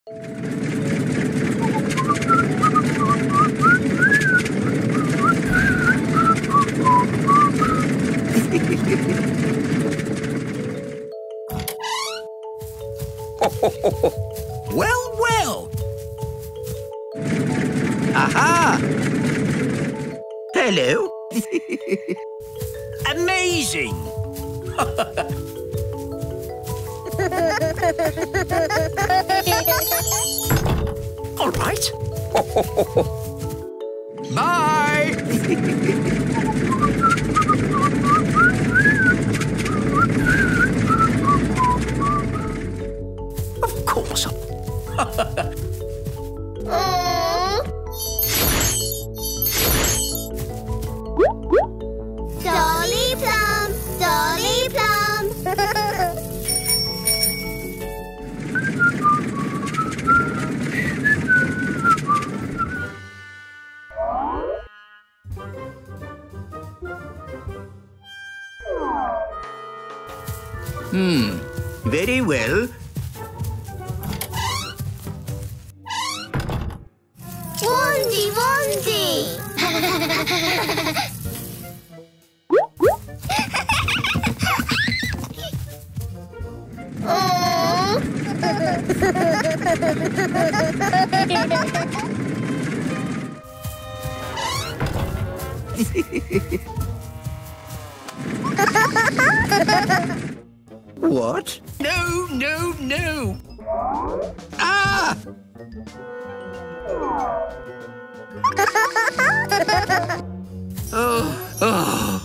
Well, well. Aha! Hello. Amazing! All right. Bye! Of course. Dolly Plum! Dolly Plum! Very well. Wandy, Wandy! What? No, no, no! Ah! Oh, oh.